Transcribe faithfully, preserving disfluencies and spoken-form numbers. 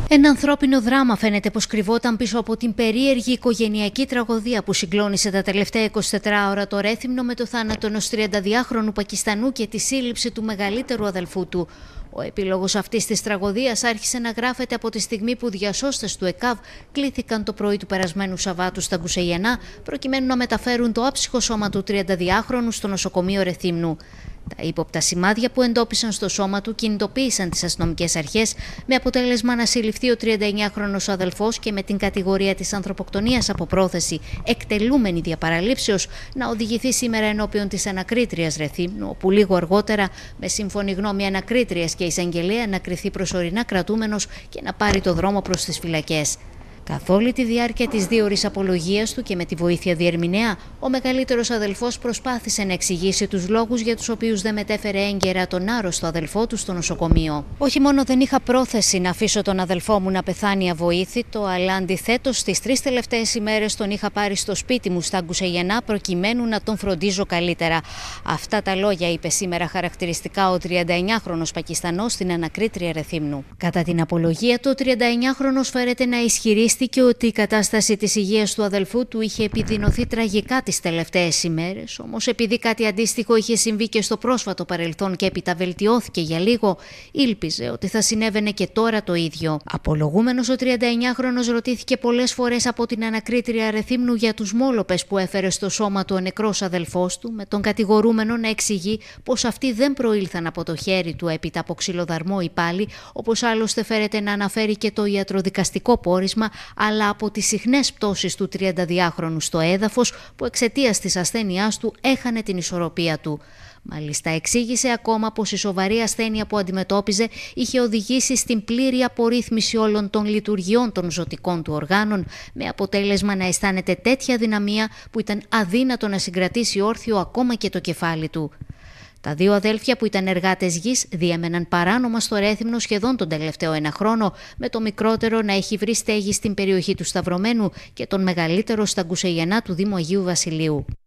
Ένα ανθρώπινο δράμα φαίνεται πως κρυβόταν πίσω από την περίεργη οικογενειακή τραγωδία που συγκλώνησε τα τελευταία εικοσιτέσσερις ώρα το Ρέθυμνο με το θάνατο ενός τριανταδυάχρονου Πακιστανού και τη σύλληψη του μεγαλύτερου αδελφού του. Ο επίλογος αυτής της τραγωδίας άρχισε να γράφεται από τη στιγμή που διασώστες του ΕΚΑΒ κλήθηκαν το πρωί του περασμένου Σαββάτου στα Γκουσεϊανά προκειμένου να μεταφέρουν το άψυχο σώμα του τριανταδυάχρονου στο νοσοκομείο Ρεθύμνου. Τα ύποπτα σημάδια που εντόπισαν στο σώμα του κινητοποίησαν τις αστυνομικές αρχές, με αποτέλεσμα να συλληφθεί ο τριανταεννιάχρονος αδελφός και με την κατηγορία της ανθρωποκτονίας από πρόθεση εκτελούμενη διαπαραλήψεως να οδηγηθεί σήμερα ενώπιον της ανακρίτριας Ρεθύμνου, όπου λίγο αργότερα, με σύμφωνη γνώμη ανακρίτριας και εισαγγελέα, να κριθεί προσωρινά κρατούμενος και να πάρει το δρόμο προς τις φυλακές. Καθ' όλη τη διάρκεια της δίωρης απολογίας του και με τη βοήθεια διερμηνέα, ο μεγαλύτερος αδελφός προσπάθησε να εξηγήσει τους λόγους για τους οποίους δεν μετέφερε έγκαιρα τον άρρωστο αδελφό του στο νοσοκομείο. «Όχι μόνο δεν είχα πρόθεση να αφήσω τον αδελφό μου να πεθάνει αβοήθητο, αλλά αντιθέτως στις τρεις τελευταίες ημέρες τον είχα πάρει στο σπίτι μου στα Γκουσεϊανά προκειμένου να τον φροντίζω καλύτερα». Αυτά τα λόγια είπε σήμερα χαρακτηριστικά ο τριανταεννιάχρονος Πακιστανός στην ανακρίτρια Ρεθύμνου. Κατά την απολογία του, ο τριανταεννιάχρονος φέρεται να ισχυρίσει και ότι η κατάσταση της υγείας του αδελφού του είχε επιδεινωθεί τραγικά τις τελευταίες ημέρες, όμως επειδή κάτι αντίστοιχο είχε συμβεί και στο πρόσφατο παρελθόν και έπειτα βελτιώθηκε για λίγο, ήλπιζε ότι θα συνέβαινε και τώρα το ίδιο. Απολογούμενος, ο τριανταεννιάχρονος ρωτήθηκε πολλές φορές από την ανακρίτρια Ρεθύμνου για τους μόλοπες που έφερε στο σώμα του ο νεκρός αδελφός του, με τον κατηγορούμενο να εξηγεί πως αυτοί δεν προήλθαν από το χέρι του έπειτα από ξυλοδαρμό ή πάλι, όπως άλλωστε φέρεται να αναφέρει και το ιατροδικαστικό πόρισμα, αλλά από τις συχνές πτώσεις του τριανταδιάχρονου στο έδαφος που εξαιτίας της ασθένειάς του έχανε την ισορροπία του. Μάλιστα εξήγησε ακόμα πως η σοβαρή ασθένεια που αντιμετώπιζε είχε οδηγήσει στην πλήρη απορρίθμιση όλων των λειτουργιών των ζωτικών του οργάνων, με αποτέλεσμα να αισθάνεται τέτοια δυναμία που ήταν αδύνατο να συγκρατήσει όρθιο ακόμα και το κεφάλι του. Τα δύο αδέλφια που ήταν εργάτες γης διέμεναν παράνομα στο Ρέθυμνο σχεδόν τον τελευταίο ένα χρόνο, με το μικρότερο να έχει βρει στέγη στην περιοχή του Σταυρωμένου και τον μεγαλύτερο στα Γκουσεϊανά του Δήμου Αγίου Βασιλείου.